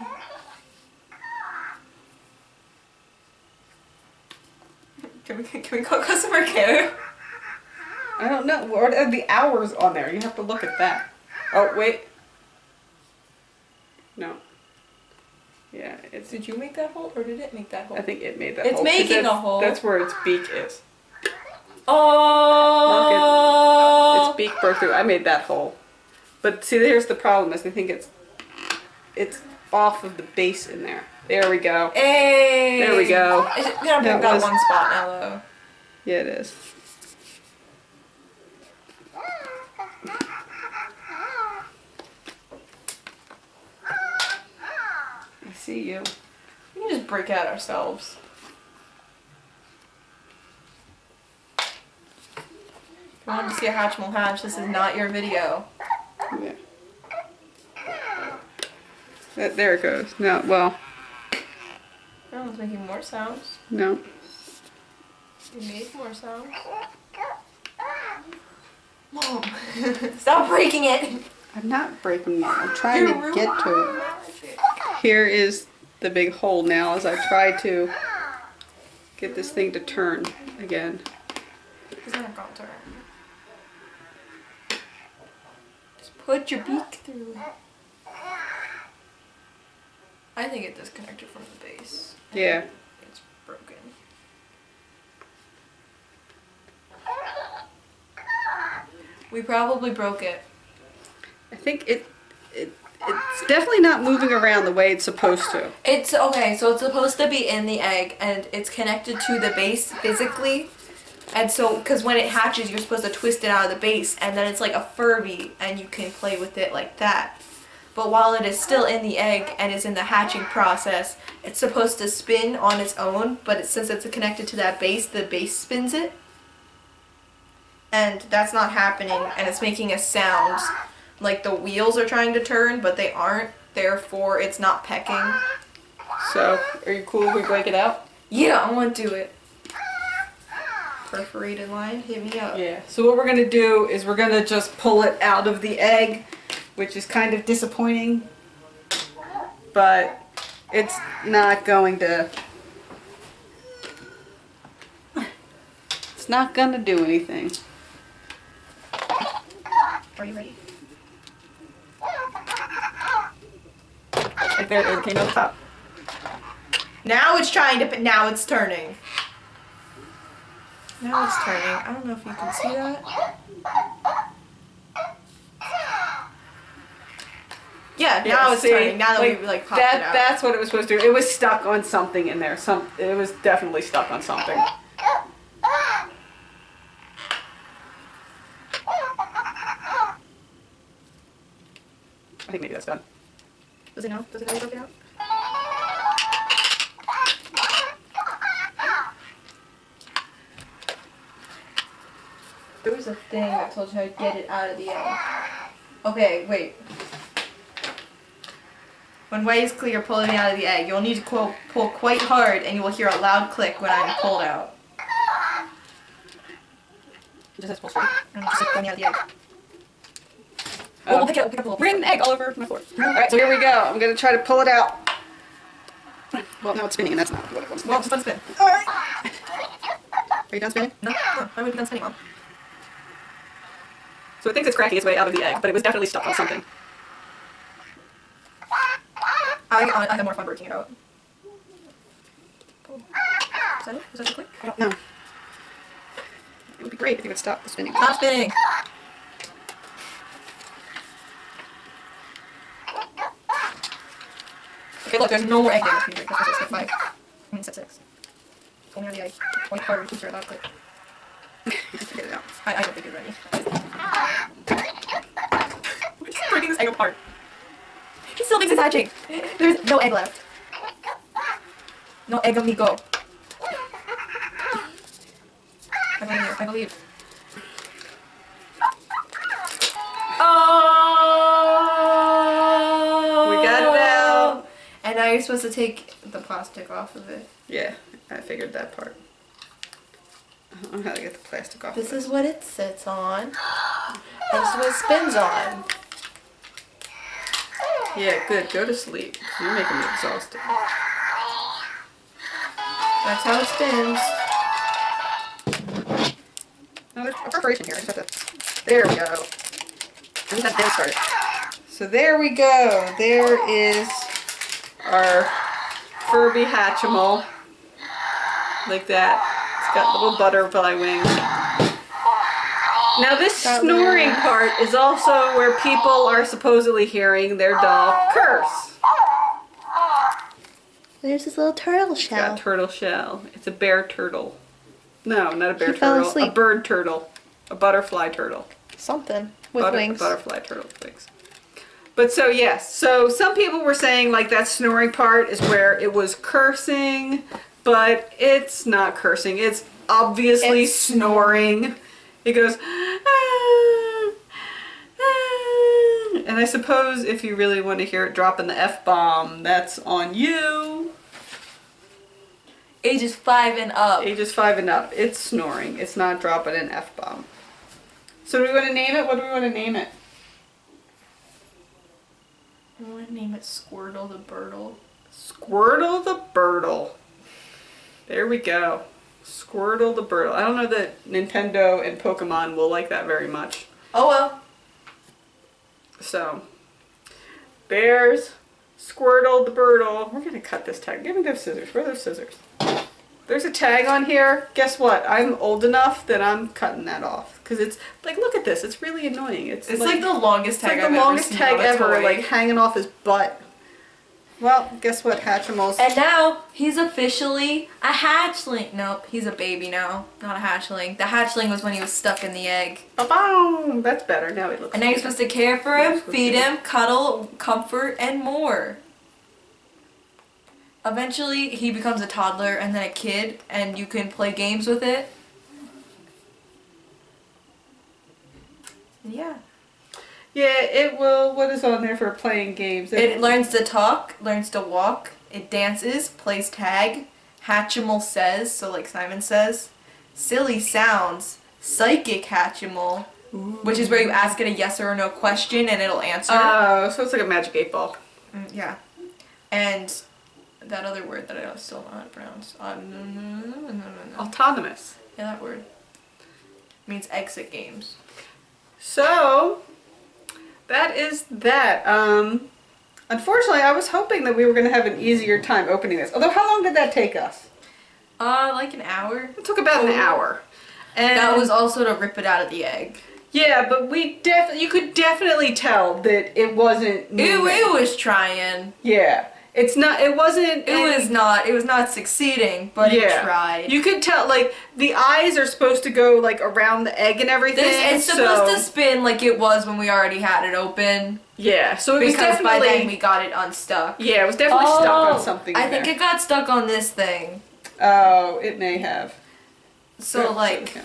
Speaker 2: Can we call customer care?
Speaker 1: I don't know. What are the hours on there? You have to look at that. Oh, wait. No. Yeah, it's.
Speaker 2: Did you make that hole or did it make that hole?
Speaker 1: I think it made that
Speaker 2: It's
Speaker 1: hole. 'Cause
Speaker 2: making a
Speaker 1: that's-
Speaker 2: hole.
Speaker 1: That's where its beak is.
Speaker 2: Oh!
Speaker 1: Its beak broke through. I made that hole. But see, here's the problem is I think it's off of the base in there. There we go.
Speaker 2: Hey!
Speaker 1: There we go.
Speaker 2: It's gonna
Speaker 1: That
Speaker 2: pick out
Speaker 1: was-
Speaker 2: one spot now though.
Speaker 1: Yeah, it is. I see you.
Speaker 2: We can just break out ourselves. If you want to see a Hatchimal hatch, this is not your video.
Speaker 1: Yeah. There it goes. No, well,
Speaker 2: Oh, it's making more sounds.
Speaker 1: no.
Speaker 2: You made more sounds. Mom, stop breaking it!
Speaker 1: I'm not breaking it. I'm trying
Speaker 2: You're
Speaker 1: to get to
Speaker 2: ruining
Speaker 1: it.
Speaker 2: magic.
Speaker 1: Here is the big hole now as I try to get this thing to turn again.
Speaker 2: It's not gonna turn. Just put your beak through it. I think it disconnected from the base.
Speaker 1: Yeah.
Speaker 2: It's broken. We probably broke it.
Speaker 1: I think it's definitely not moving around the way it's supposed to.
Speaker 2: It's okay, so it's supposed to be in the egg and it's connected to the base physically. And so, because when it hatches, you're supposed to twist it out of the base and then it's like a Furby and you can play with it like that. But while it is still in the egg and is in the hatching process, it's supposed to spin on its own, but since it's connected to that base, the base spins it. And that's not happening, and it's making a sound like the wheels are trying to turn, but they aren't, therefore it's not pecking.
Speaker 1: So, are you cool if we break it out?
Speaker 2: Yeah, I want to do it. Perforated line, hit me up.
Speaker 1: Yeah. So what we're going to do is we're going to just pull it out of the egg, which is kind of disappointing, but it's not going to, it's not going to do anything.
Speaker 2: Are you ready?
Speaker 1: Like there it came out the top.
Speaker 2: Now it's trying to, now it's turning. Now it's turning. I don't know if you can see that. Yeah, now it's turning. Now that
Speaker 1: like,
Speaker 2: we like popped it out.
Speaker 1: That's what it was supposed to do. It was stuck on something in there. It was definitely stuck on something. I think maybe that's done.
Speaker 2: Does it know? Does it know you broke it out? There was a thing that told you how to get it out of the egg. Okay, wait. When white is clear, pull it out of the egg. You'll need to pull quite hard, and you will hear a loud click when I'm pulled out.
Speaker 1: Just has to pull straight.
Speaker 2: And just like going out of the egg.
Speaker 1: Oh,
Speaker 2: We'll pick it up. We'll pick up.
Speaker 1: we're getting the egg all over my floor. Alright, so here we go. I'm going to try to pull it out. Well, now it's spinning, and that's not what it wants to do.
Speaker 2: Well, just let it spin.
Speaker 1: Alright. Are you done spinning?
Speaker 2: No, why would it be done spinning, Mom?
Speaker 1: So it thinks it's cracking its way out of the egg, but it was definitely stuck on something.
Speaker 2: I had more fun working it out. Is that it? Was that the click?
Speaker 1: I don't know. It would be great if you would stop the spinning.
Speaker 2: Stop spinning! Okay, look, there's no more egg there. That's what's step 5. I mean, step 6. Pull me out of the egg. Point harder to hear a loud click.
Speaker 1: Get it out.
Speaker 2: I don't think you're ready. We're just breaking this egg apart. He still thinks it's hatching. There's no egg left. No egg amigo. I believe you. I believe. Oh!
Speaker 1: We got it out.
Speaker 2: And now you're supposed to take the plastic off of it.
Speaker 1: Yeah, I figured that part. I don't know how to get the plastic off.
Speaker 2: This is what it sits on. This is what it spins on.
Speaker 1: Yeah, good. Go to sleep. You're making me exhausted.
Speaker 2: That's how it spins.
Speaker 1: No, there's a preparation here. I just have to... There we go. I think that did start. So there we go. There is our Furby Hatchimal. Like that. It's got little butterfly wings. Now this snoring part is also where people are supposedly hearing their dog curse.
Speaker 3: There's this little turtle
Speaker 1: It's got
Speaker 3: shell.
Speaker 1: a turtle shell. It's a bear turtle. No, not a bear
Speaker 3: He fell
Speaker 1: turtle. A
Speaker 3: asleep.
Speaker 1: bird turtle. A butterfly turtle.
Speaker 3: Something with wings.
Speaker 1: Butterfly turtle with wings. But so yes, so some people were saying like that snoring part is where it was cursing, but it's not cursing. It's obviously snoring. It goes, "Ah, ah." And I suppose if you really want to hear it dropping the F-bomb, that's on you.
Speaker 2: Ages 5 and up.
Speaker 1: Ages 5 and up. It's snoring. It's not dropping an F-bomb. So do we want to name it? What do we want to name it?
Speaker 2: I want to name it Squirtle the Birdle.
Speaker 1: Squirtle the Birdle. There we go. Squirtle the Birdle. I don't know that Nintendo and Pokemon will like that very much.
Speaker 2: Oh well.
Speaker 1: So, bears, Squirtle the Birdle. We're going to cut this tag. Give me those scissors. Where are those scissors? There's a tag on here. Guess what? I'm old enough that I'm cutting that off. Because it's, like, look at this. It's really annoying. It's
Speaker 2: like the longest tag
Speaker 1: It's like the longest tag ever, like hanging off his butt. Well, guess what, Hatchimals?
Speaker 2: And now he's officially a hatchling. Nope, he's a baby now, not a hatchling. The hatchling was when he was stuck in the egg.
Speaker 1: Ba-boom! That's better. Now he looks.
Speaker 2: And now you're supposed to care for him, feed him, cuddle, comfort, and more. Eventually, he becomes a toddler and then a kid, and you can play games with it. Yeah.
Speaker 1: Yeah, it will. What is on there for playing games?
Speaker 2: It learns to talk, learns to walk, it dances, plays tag, Hatchimal says, so like Simon says, silly sounds, psychic Hatchimal, which is where you ask it a yes or no question and it'll answer.
Speaker 1: Oh, so it's like a magic 8-ball.
Speaker 2: Yeah. And that other word that I still don't know how to pronounce.
Speaker 1: Autonomous.
Speaker 2: Yeah, that word. Means exit games.
Speaker 1: So, that is that. Unfortunately, I was hoping that we were going to have an easier time opening this. Although, how long did that take us?
Speaker 2: Like an hour.
Speaker 1: It took about an hour. And
Speaker 2: that was also to rip it out of the egg.
Speaker 1: Yeah, but you could definitely tell that it wasn't moving.
Speaker 2: It was trying.
Speaker 1: Yeah. It
Speaker 2: was not succeeding, but it tried.
Speaker 1: You could tell, like, the eyes are supposed to go, like, around the egg and everything.
Speaker 2: It's supposed to spin like it was when we already had it open.
Speaker 1: Yeah, so it was
Speaker 2: definitely... Because by then we
Speaker 1: we
Speaker 2: got it unstuck.
Speaker 1: Yeah, it was definitely stuck on something
Speaker 2: I think it got stuck on this thing.
Speaker 1: Oh, it may have.
Speaker 2: So, like...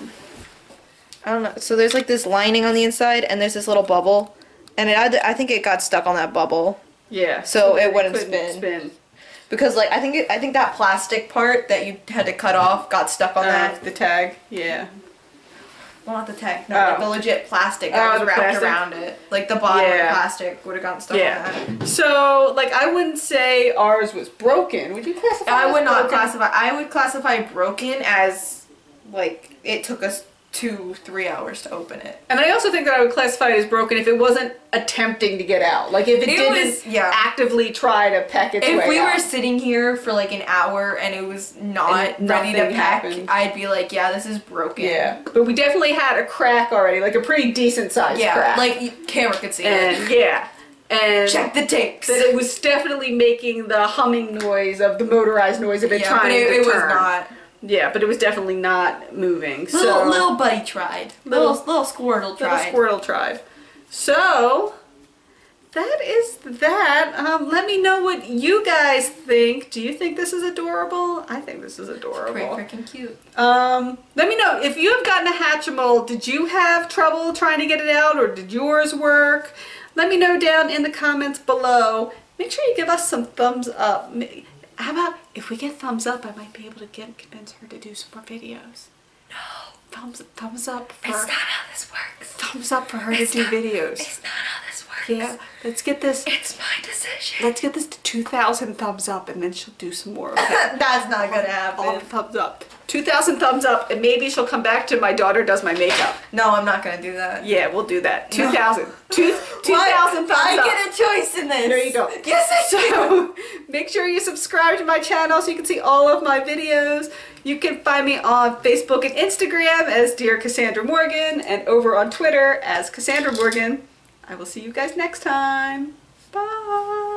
Speaker 3: I don't know. So there's, like, this lining on the inside, and there's this little bubble. And I think it got stuck on that bubble.
Speaker 1: Yeah.
Speaker 3: So it wouldn't spin. Because, like, I think that plastic part that you had to cut off got stuck on that.
Speaker 1: The tag. Yeah.
Speaker 3: Well, not the tag. No, like the legit plastic that was wrapped around it. Like, the bottom of the plastic would have gotten stuck on that.
Speaker 1: So, like, I wouldn't say ours was broken. Would you classify it as
Speaker 2: I would not
Speaker 1: broken?
Speaker 2: classify. I would classify broken as, like, it took us 2-3 hours to open it.
Speaker 1: And I also think that I would classify it as broken if it wasn't attempting to get out. Like, if it didn't actively try to peck its way out.
Speaker 2: If we were sitting here for like an hour and it was not ready to peck, I'd be like, yeah, this is broken.
Speaker 1: Yeah. But we definitely had a crack already, like a pretty decent sized crack.
Speaker 2: Like, camera could see
Speaker 1: it.
Speaker 2: Yeah.
Speaker 1: And
Speaker 2: check the tapes.
Speaker 1: That it was definitely making the humming noise of the motorized noise of it trying to turn.
Speaker 2: It was not.
Speaker 1: Yeah, but it was definitely not moving.
Speaker 2: Little buddy tried. Little Squirtle tried.
Speaker 1: Little Squirtle tried. So, that is that. Let me know what you guys think. Do you think this is adorable? I think this is adorable.
Speaker 2: Pretty freaking cute.
Speaker 1: Let me know if you have gotten a Hatchimal. Did you have trouble trying to get it out, or did yours work? Let me know down in the comments below. Make sure you give us some thumbs up. How about if we get thumbs up, I might be able to convince her to do some more videos. No. Thumbs up for...
Speaker 2: It's not how this works.
Speaker 1: Thumbs up for her to do videos.
Speaker 2: It's not how this works.
Speaker 1: Yeah, let's get this...
Speaker 2: It's my decision.
Speaker 1: Let's get this to 2,000 thumbs up, and then she'll do some more. Okay?
Speaker 2: That's not gonna happen.
Speaker 1: All the thumbs up. 2,000 thumbs up, and maybe she'll come back to my daughter does my makeup.
Speaker 2: No, I'm not gonna do that.
Speaker 1: Yeah, we'll do that. 2,000. 2,000 thumbs up.
Speaker 2: I get a choice in this.
Speaker 1: No, you don't.
Speaker 2: Yes, I do.
Speaker 1: Make sure you subscribe to my channel so you can see all of my videos. You can find me on Facebook and Instagram as Dear Cassandra Morgan, and over on Twitter as Cassandra Morgan. I will see you guys next time. Bye.